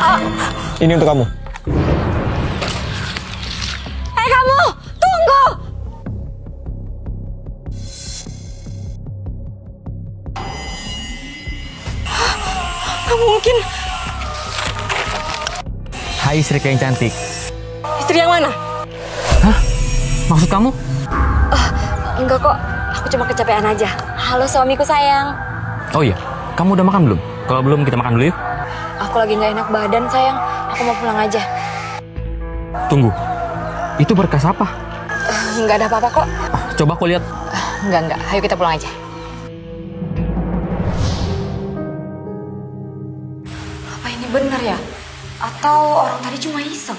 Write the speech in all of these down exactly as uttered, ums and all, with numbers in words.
Ini untuk kamu. Eh kamu, tunggu! Gak mungkin. Hai istriku yang cantik. Istri yang mana? Hah? Maksud kamu? Uh, enggak kok, aku cuma kecapean aja. Halo suamiku sayang. Oh iya, kamu udah makan belum? Kalau belum kita makan dulu yuk. Aku lagi nggak enak badan sayang, aku mau pulang aja. Tunggu, itu berkas apa? Uh, nggak ada apa-apa kok. Coba aku lihat. Uh, enggak, enggak, ayo kita pulang aja. Apa ini benar ya? Atau orang tadi cuma iseng?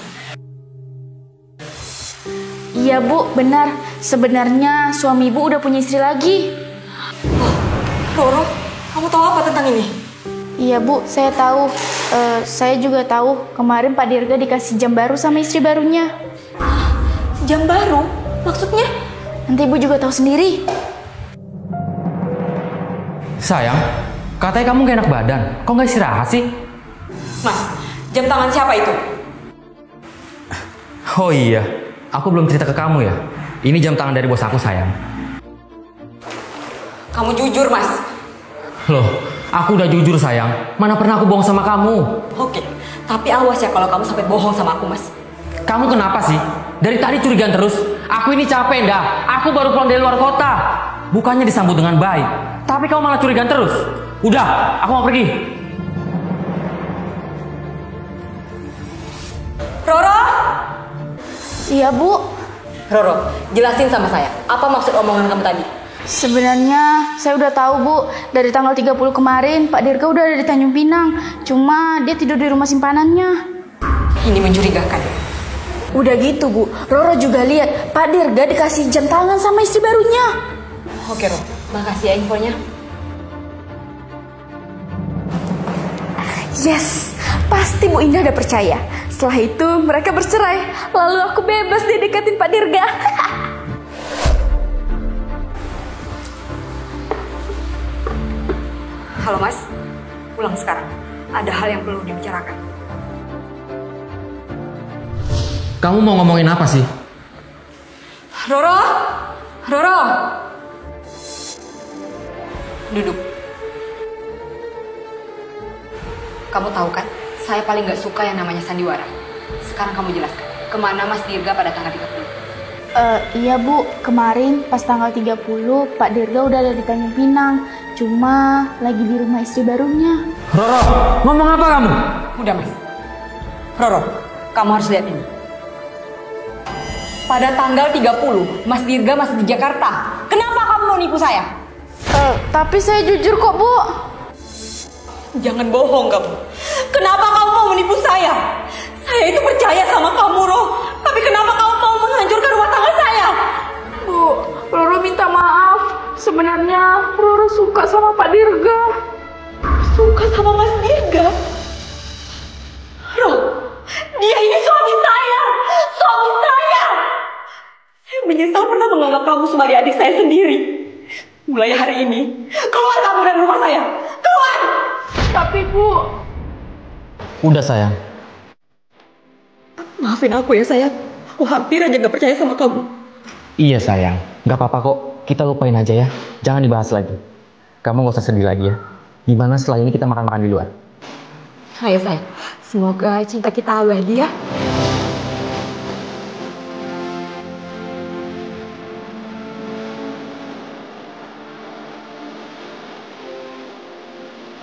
Iya Bu, benar. Sebenarnya suami Ibu udah punya istri lagi. Oh, Roro, kamu tahu apa tentang ini? Iya Bu, saya tahu. Uh, saya juga tahu kemarin Pak Dirga dikasih jam baru sama istri barunya. Hah? Jam baru? Maksudnya? Nanti Ibu juga tahu sendiri. Sayang, katanya kamu gak enak badan. Kok gak istirahat sih? Mas, jam tangan siapa itu? Oh iya, aku belum cerita ke kamu ya. Ini jam tangan dari bos aku sayang. Kamu jujur Mas. Loh, aku udah jujur sayang. Mana pernah aku bohong sama kamu? Oke, tapi awas ya kalau kamu sampai bohong sama aku Mas. Kamu kenapa sih? Dari tadi curigaan terus. Aku ini capek dah. Aku baru pulang dari luar kota. Bukannya disambut dengan baik, tapi kamu malah curigaan terus. Udah, aku mau pergi. Roro? Iya Bu. Roro, jelasin sama saya. Apa maksud omongan kamu tadi? Sebenarnya saya udah tahu Bu. Dari tanggal tiga puluh kemarin Pak Dirga udah ada di Tanjung Pinang. Cuma dia tidur di rumah simpanannya. Ini mencurigakan. Udah gitu Bu, Roro juga lihat Pak Dirga dikasih jam tangan sama istri barunya. Oke Roro, makasih ya infonya. Yes, pasti Bu Indah udah percaya. Setelah itu mereka bercerai. Lalu aku bebas deh deketin Pak Dirga. Halo Mas, pulang sekarang. Ada hal yang perlu dibicarakan. Kamu mau ngomongin apa sih? Roro, Roro, duduk. Kamu tahu kan, saya paling gak suka yang namanya sandiwara. Sekarang kamu jelaskan, kemana Mas Dirga pada tanggal tiga puluh? Uh, iya Bu, kemarin pas tanggal tiga puluh Pak Dirga udah ada di Tanjung Pinang. Cuma lagi di rumah istri barunya. Roro, ngomong apa kamu? Udah Mas. Roro, kamu harus lihat ini. Pada tanggal tiga puluh, Mas Dirga masih di Jakarta. Kenapa kamu mau nipu saya? Uh, tapi saya jujur kok Bu. Jangan bohong kamu. Kenapa kamu mau menipu saya? Saya itu percaya sama kamu, Roh. Tapi kenapa kamu mau menghancurkan rumah tangga saya? Bu, Roro minta maaf. Sebenarnya Roro suka sama Pak Dirga. Suka sama Mas Dirga? Roh, dia ini suami saya. Suami saya. Saya menyesal pernah menganggap kamu sebagai adik saya sendiri. Mulai hari ini, keluar kamu dari rumah saya. Keluar! Tapi Bu... Udah sayang. Maafin aku ya sayang. Aku hampir aja gak percaya sama kamu. Iya sayang, gak apa-apa kok. Kita lupain aja ya. Jangan dibahas lagi. Kamu gak usah sedih lagi ya. Gimana setelah ini kita makan-makan di luar? Ayo sayang. Semoga cinta kita abadi ya.